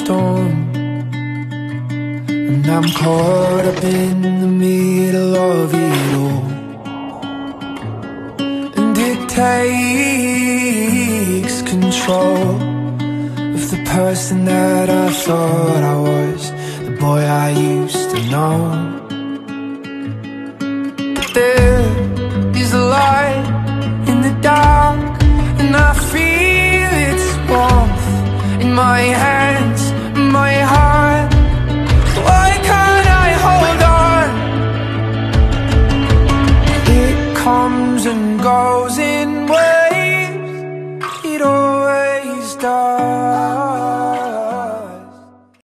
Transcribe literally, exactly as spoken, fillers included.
storm, and I'm caught up in the middle of it all. And it takes control of the person that I thought I